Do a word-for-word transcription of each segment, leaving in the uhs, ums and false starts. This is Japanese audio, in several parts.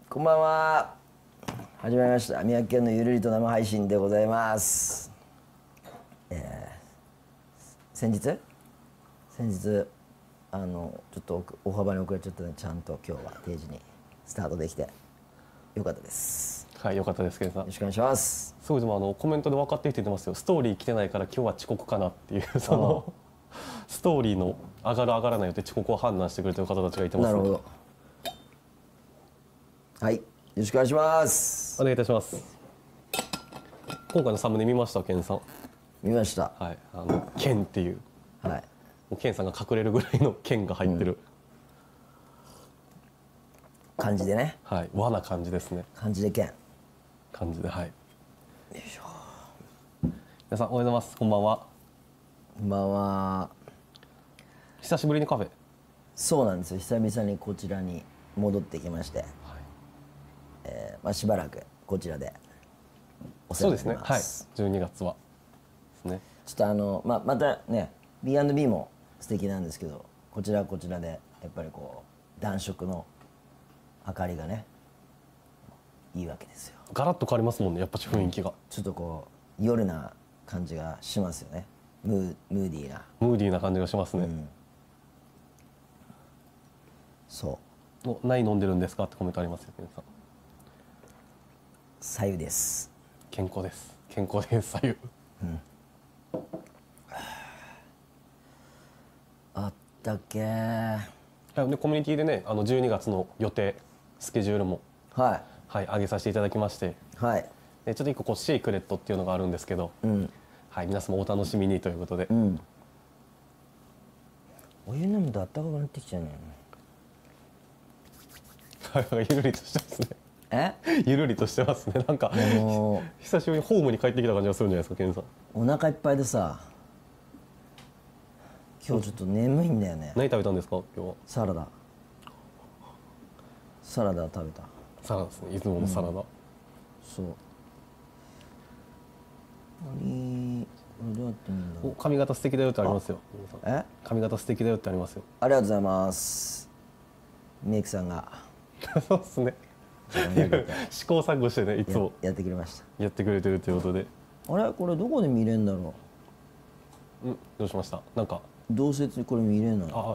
こんばんは。始まりました。三宅健のゆるりと生配信でございます。えー、先日先日あのちょっと大幅に遅れちゃったので、ちゃんと今日は定時にスタートできてよかったです。 はい、よかったです、ケンさん。 よろしくお願いします。 すごい、でもあのコメントで分かってきて言ってますよ。ストーリー来てないから今日は遅刻かなっていうそのストーリーの上がる上がらないよって遅刻を判断してくれてる方たちがいてます、ね。 なるほど。はい、よろしくお願いします。 お願いいたします。今回のサムネ見ました、ケンさん。 見ました。 はい、あのケンっていう、 はい、 もうケンさんが隠れるぐらいのケンが入ってる、うん、 感じでね。 はい、和な感じですね。 感じでケン。 感じで、はい。よいしょ。 皆さんおはようございます。こんばんは。 こんばんは。 久しぶりにカフェ。 そうなんですよ。久々にこちらに戻ってきまして、はい、えーまあ、しばらくこちらでお世話になります。そうですね。はい。じゅうにがつはですね。 ちょっとあの、まあ、またね ビーアンドビー も素敵なんですけど、こちらはこちらでやっぱりこう暖色の明かりがねいいわけですよ。 ガラッと変わりますもんね、やっぱり雰囲気が。 ちょっとこう夜な感じがしますよね。ムー、ムーディーなムーディーな感じがしますね、うん、 そうお何飲んでるんですかってコメントありますよ、皆さん。 白湯です。 健康です。健康です。白湯、うん、 あったっけーでコミュニティでね、あのじゅうにがつの予定スケジュールもはい、はい、上げさせていただきまして、はい、でちょっと一個こうシークレットっていうのがあるんですけど、うん、はい、皆様お楽しみにということで、うん、 お湯飲むとあったかくなってきちゃうね。 ゆるりとしてますね。 えゆるりとしてますね。なんか久しぶりにホームに帰ってきた感じがするんじゃないですか、ケンさん。 お腹いっぱいでさ、今日ちょっと眠いんだよね。 何食べたんですか今日は。 サラダ。サラダ食べた。 サラダですね、いつものサラダ、うん、 そう。何どうやって見るんだろう。 お、髪型素敵だよってありますよ。 え髪型素敵だよってありますよ。 ありがとうございます。メイクさんがそうですね。試行錯誤してね、いつもや, やってくれました。 やってくれてるということで。 あれこれどこで見れるんだろう。うん、どうしました。なんかどうせこれ見れるの。 あ、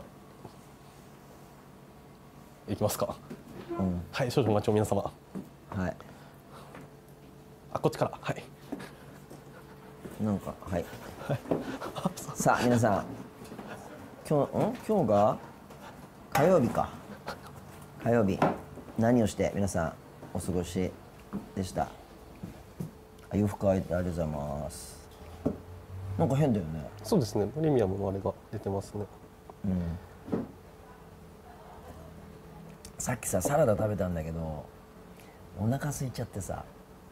いきますか。 うん、 はい、少々お待ちを皆様。 はい。 あ、こっちから。はい。 なんかはい。さあ皆さん、今日ん今日が火曜日か。火曜日何をして皆さんお過ごしでした。夜更かいてありがとうございます。なんか変だよね。 そうですね。プレミアムのあれが出てますね。 うん。さっきさサラダ食べたんだけどお腹空いちゃってさ、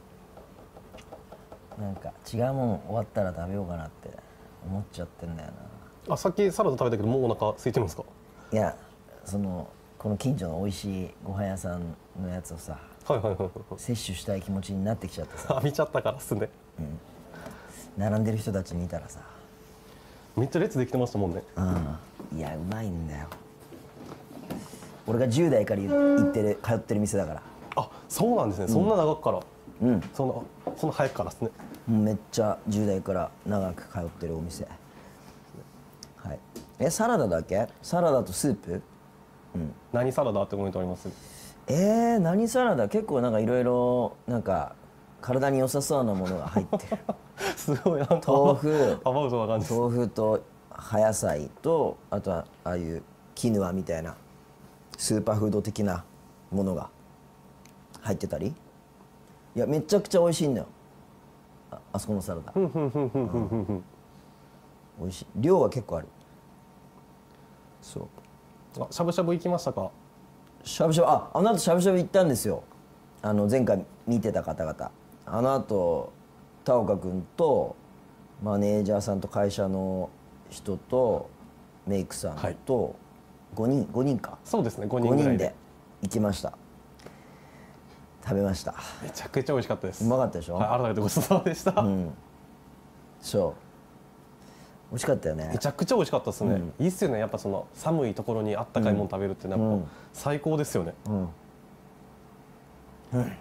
なんか違うもん終わったら食べようかなって思っちゃってんだよな。あ、さっきサラダ食べたけどもうお腹空いてるんですか。 いや、そのこの近所の美味しいご飯屋さんのやつをさ、 はいはいはいはい、 摂取したい気持ちになってきちゃってさ。 あ、見ちゃったからっすね、 うん、並んでる人たち見たらさ、 めっちゃ列できてましたもんね。 うん、いやうまいんだよ。俺がじゅう代から行ってる通ってる店だから。 あ、そうなんですね、うん、そんな長くから。うん、そんなそんな早くからですね。 めっちゃじゅう代から長く通ってるお店。はい。え、サラダだけ？サラダとスープ？ うん、何サラダってコメントあります？ えー、何サラダ？結構なんかいろいろなんか体に良さそうなものが入ってる。 すごいなんか豆腐、 アバウトな感じ。 豆腐と葉野菜と、あとはああいうキヌアみたいなスーパーフード的なものが入ってたり。いやめちゃくちゃ美味しいんだよ。あ, あそこのサラダ。美味しい。量は結構ある。そう。 あ、しゃぶしゃぶ行きましたか？ しゃぶしゃぶ、あ、あの後しゃぶしゃぶ行ったんですよ。あの前回見てた方々。あの後田岡君とマネージャーさんと会社の人とメイクさんとごにん、ごにんか。 そうですね、ごにんぐらいで。 ごにんで行きました。食べました。 めちゃくちゃ美味しかったです。 うまかったでしょ。 はい、改めてごちそうさまでした。うん、 そう美味しかったよね。 めちゃくちゃ美味しかったですね、うん、いいっすよね。やっぱその寒いところにあったかいもの食べるってなんか最高ですよね、うんうん、 うん、はい、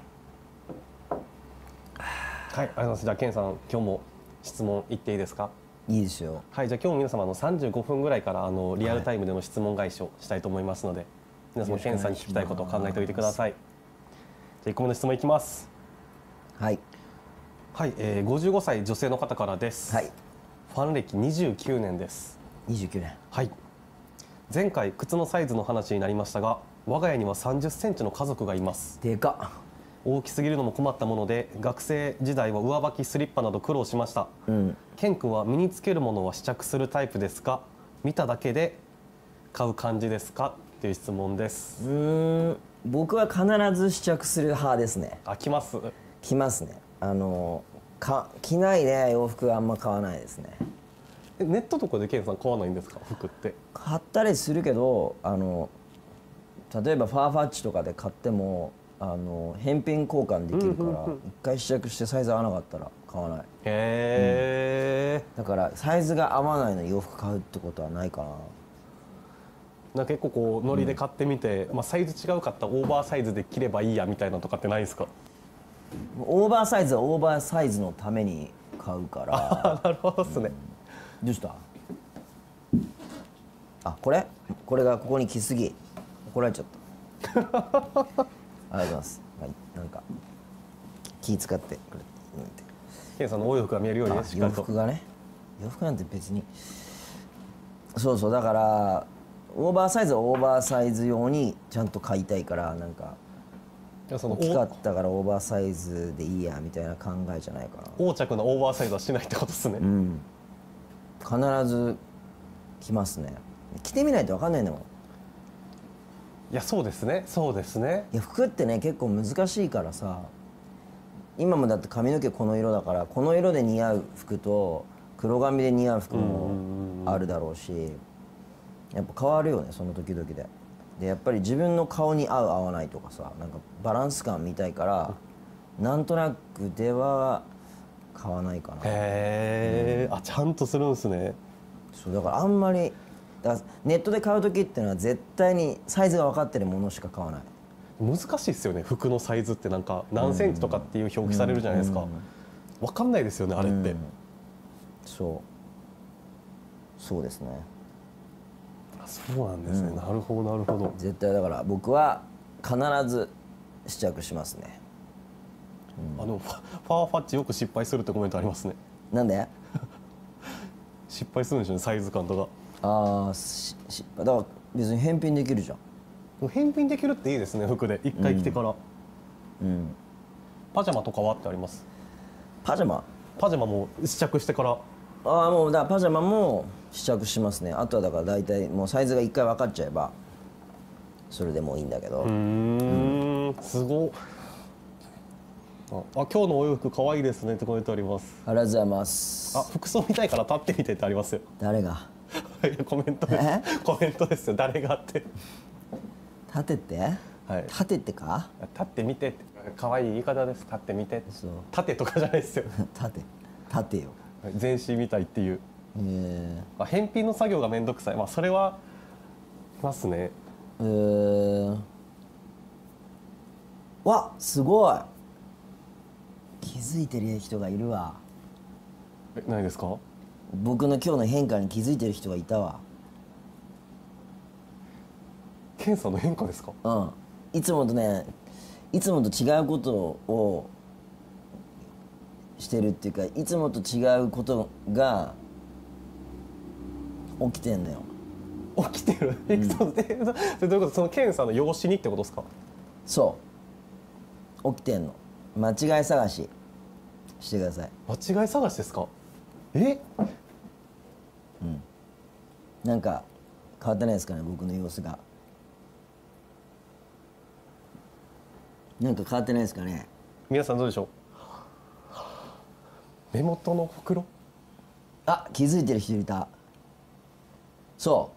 ありがとうございます。じゃあケンさん、今日も質問いっていいですか？ いいですよ。 はい、じゃあ今日も皆様のさんじゅうごふんぐらいからあのリアルタイムでの質問返しをしたいと思いますので、はい、皆様ケンさんに聞きたいことを考えておいてください。じゃあいっこめの質問いきます。はい。はい、えー、ごじゅうごさい女性の方からです。はい。ファン歴にじゅうきゅうねんです。 にじゅうきゅうねん。 はい。前回靴のサイズの話になりましたが、我が家にはさんじゅっセンチの家族がいます。 でかっ。 大きすぎるのも困ったもので、学生時代は上履きスリッパなど苦労しました。うん、ケン君は身につけるものは試着するタイプですか？見ただけで買う感じですか？っていう質問です。 うーん、僕は必ず試着する派ですね。 あ、着ます？ 着ますね。あのか着ないで洋服はあんま買わないですね。 ネットとかでケンさん買わないんですか？服って買ったりするけど、あの例えばファーファッチとかで買ってもあの返品交換できるから一回試着してサイズ合わなかったら買わない。へえ、うん、だからサイズが合わないのに洋服買うってことはないかな。 なんか結構こうノリで買ってみて、うん、まあ、サイズ違うかったらオーバーサイズで着ればいいやみたいなとかってないですか？ オーバーサイズはオーバーサイズのために買うから。 あ、なるほどですね、 うん、どうした？あ、これこれがここに来すぎ怒られちゃったありがとうございます、はい、なんか気使ってくれてケンさんのお洋服が見えるようにね、しっかりと。 洋服がね、洋服なんて別にそうそう、だからオーバーサイズはオーバーサイズ用にちゃんと買いたいから、なんかその大きかったからオーバーサイズでいいやみたいな考えじゃないかな。 横着のオーバーサイズはしないってことですね。うん、 必ず着ますね。着てみないと分かんないんだもん。 いや、そうですね、そうですね。 いや、服ってね結構難しいからさ、今もだって髪の毛この色だから、この色で似合う服と黒髪で似合う服もあるだろうし、やっぱ変わるよね、その時々で。でやっぱり自分の顔に合う合わないとかさ、なんかバランス感見たいから、なんとなくでは買わないかな。 へえ、うん、あ、ちゃんとするんですね。 そうだからあんまりだからネットで買う時っていうのは絶対にサイズが分かってるものしか買わない。 難しいですよね、服のサイズって。なんか何センチとかっていう表記されるじゃないですか。分かんないですよね、あれって。 そうそうですね。 そうなんですね、うん、なるほどなるほど。 絶対だから僕は必ず試着しますね。 うん、あのファーファッチよく失敗するってコメントありますね。 なんで失敗するんでしょうね、サイズ感とか。 ああ、失敗だから別に返品できるじゃん。 返品できるっていいですね、服で一回着てから。うん、うん、パジャマとかはってあります？ パジャマパジャマも試着してから。 ああ、もうだからパジャマも試着しますね。あとはだから大体もうサイズがいっかい分かっちゃえばそれでもいいんだけど。うーん、うん、すごっ。あ、今日のお洋服可愛いですねってコメントあります。 ありがとうございます。 あ、服装見たいから立ってみてってありますよ。 誰がいや、コメントです。コメントですよ、誰がって。 立てて、はい、立ててか、 立ってみてって可愛い言い方です。立ってみて。そう、立てとかじゃないですよ。 立て立てよ、 全身みたいっていう。えー、返品の作業が面倒くさい、まあそれはいますね。えー、 わ、すごい気づいてる人がいるわ。 え、ないですか？ 僕の今日の変化に気づいてる人がいたわ。 ケンさんの変化ですか？ うん、いつもとね、いつもと違うことをしてるっていうか、いつもと違うことが起きてんだよ。 起きてる？うん、それどういうこと？そのケンさんの養子にってことですか？ そう、起きてんの。間違い探ししてください。 間違い探しですか？え？ うん、なんか変わってないですかね、僕の様子が。なんか変わってないですかね。 皆さんどうでしょう？目元のほくろ。 あ、気づいてる人いた。そう、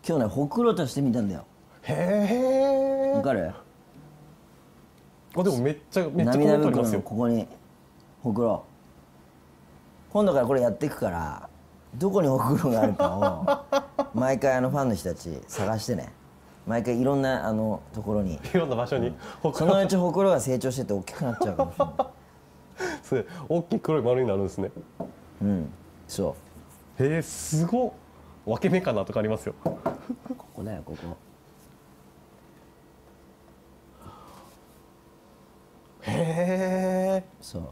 今日ねほくろとしてみたんだよ。へえ。わかる？ あ、でもめっちゃめっちゃコメントありますよ。 ここにほくろ。今度からこれやっていくから、どこにほくろがあるかを毎回あのファンの人たち探してね。 毎回いろんなあのところにいろんな場所に、 うん、そのうちほくろが成長してって大きくなっちゃうかもしれないそれ大きい黒い丸になるんですね。 うんそうへえすごっ。分け目かなとかありますよここだよここ。 へえそう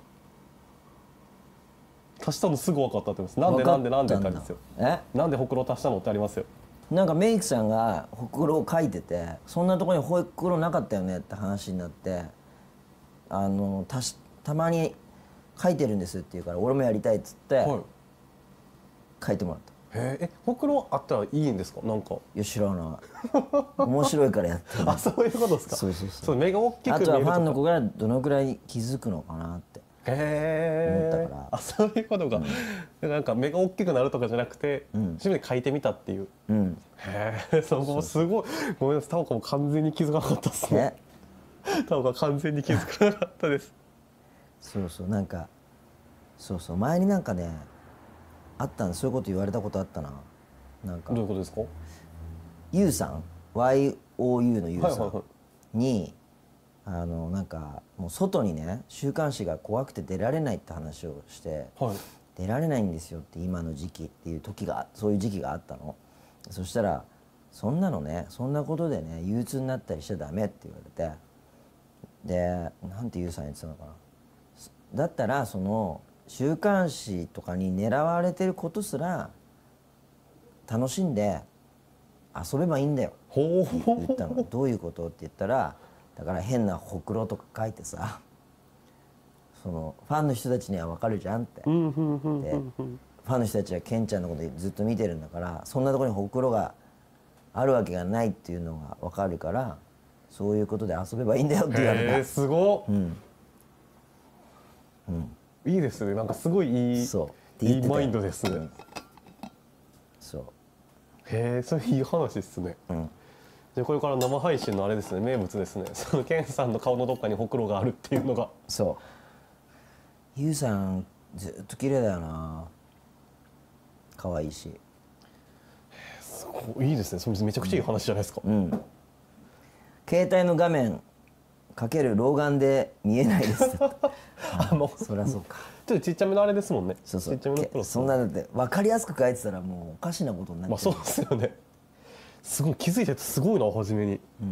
足したのすぐ分かったってます。なんでなんでなんでってありますよ。 えなんでほくろ足したのってありますよ。 なんかメイクさんがほくろを描いててそんなところにほくろなかったよねって話になってあのたしたまに描いてるんですって言うから俺もやりたいっつって、はい、描いてもらった。 へえほくろあったらいいんですか。なんかいや知らない面白いからやってるあそういうことですか。 そうそうそうそう目が大きく見えるとか。 あとはファンの子がどのくらい気づくのかなって思ったから。 あそういうことか、うん、なんか目が大きくなるとかじゃなくて、うん、自分で描いてみたっていう、うん、へえそこすごい。ごめんなさいタオカも完全に気づかなかったですね。タオカ完全に気づかなかったですそうそうなんかそうそう前になんかねあったんでそういうこと言われたことあったな。なんかどういうことですか。 ユウさん ワイオーユー のユウさんにあのなんかもう外にね週刊誌が怖くて出られないって話をして、はい、出られないんですよって今の時期っていう時がそういう時期があったの。そしたらそんなのねそんなことでね憂鬱になったりしちゃダメって言われてでなんてユウさん言ってたのかな。だったらその週刊誌とかに狙われてることすら楽しんで遊べばいいんだよって言ったの。どういうことって言ったらだから変なほくろとか書いてさそのファンの人たちには分かるじゃんって。でファンの人たちはケンちゃんのことずっと見てるんだからそんなところにほくろがあるわけがないっていうのが分かるからそういうことで遊べばいいんだよって言われた。 へーすごっ、 うんうん、 いいですね。なんかすごいいいそういいマインドですね、うん、 そうへえそれいい話ですね、うん、でこれから生配信のあれですね名物ですね。そのケンさんの顔のどっかにほくろがあるっていうのが。 そうユウさんずっと綺麗だよな可愛いし。 すごいいいですね。それめちゃくちゃいい話じゃないですか、うん、 携帯の画面かける老眼で見えないですあもうそりゃそうか。 ちょっとちっちゃめのあれですもんね。 そうそうちっちゃめのプロそんなだって分かりやすく書いてたらもうおかしなことになっちゃう。 まあそうですよね。すごい気づいててすごいな初めに、うん、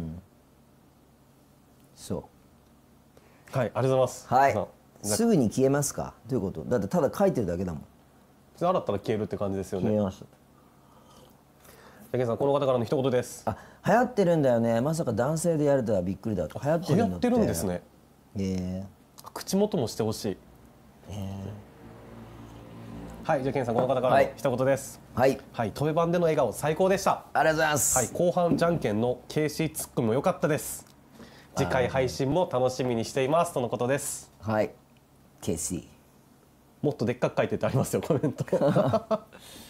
そうはいありがとうございます。 はいすぐに消えますか。どういうことだってただ書いてるだけだもん。 洗ったら消えるって感じですよね。 消えました。 ケンさんこの方からの一言です。 あ流行ってるんだよね。まさか男性でやるとはびっくりだと。流行ってるんだって。 流行ってるんですね。 えー、口元もしてほしい。えー、はいじゃあケンさんこの方からの一言です。はいはい、飛べ版での笑顔最高でした。 ありがとうございます。 はい、後半じゃんけんの ケーシー ツッコミも良かったです。次回配信も楽しみにしていますとのことです。 はい ケーシーもっとでっかく書いてってありますよコメント